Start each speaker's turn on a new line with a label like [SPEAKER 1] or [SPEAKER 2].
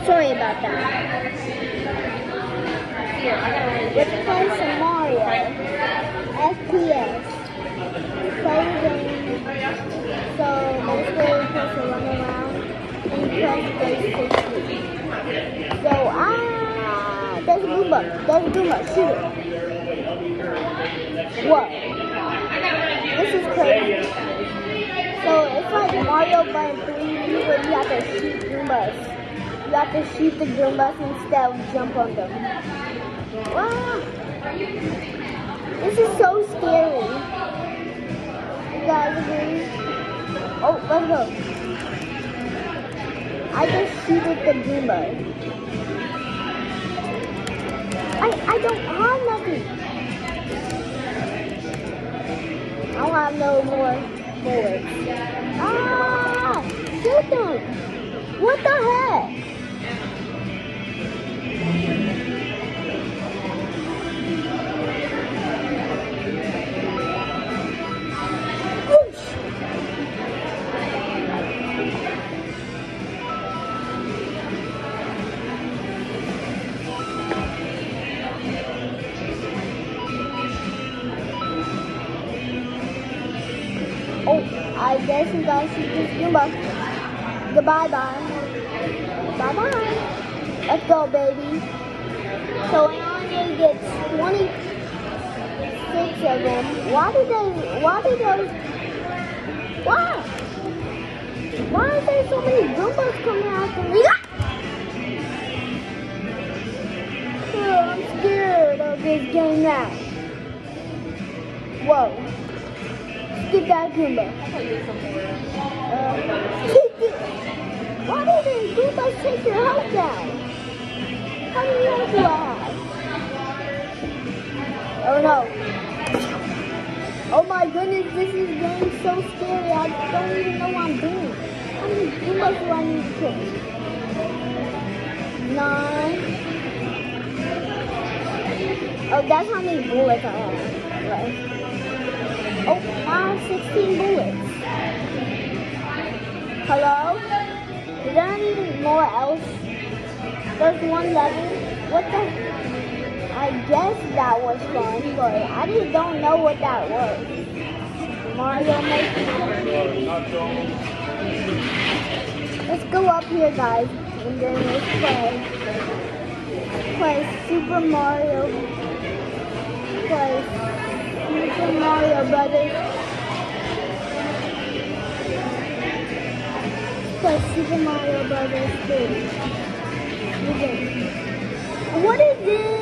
[SPEAKER 1] Sorry about that. Let's play some Mario. FPS. Play the game. So basically you're supposed to run around and press base 60. So there's a Goomba. There's a Goomba. Shoot it. Whoa. This is crazy. So it's like Mario but in 3D where you have to shoot Goombas. You have to shoot the Goombas instead of jump on them. Wow. This is so scary. You guys agree? Oh, let's go. I just shoot at the Goombas. I don't have nothing. I don't have no more bullets. Ah! Shoot them! What the heck? Oh, I guess you guys should just Goomba. Goodbye, bye. Bye bye. Let's go, baby. So Anya gets 26 of them. Why did those, why are there so many Goombas coming after me? Oh, I'm scared of this game now. Whoa. Get that Goomba. Why do the Goombas take your health down? How many health do I have? Oh no. Oh my goodness, this is getting so scary. I don't even know what I'm doing. How many Goombas do I need to kill? 9. Oh, that's how many bullets I have. Right. Oh, now I have 16 bullets. Hello? Is there any more else? There's one level. What the? I guess that was fun, but I just don't know what that was. Mario Maker. Let's go up here, guys, and then let's play Super Mario. Play Super Mario Brothers. Play Super Mario Brothers 2. What is this?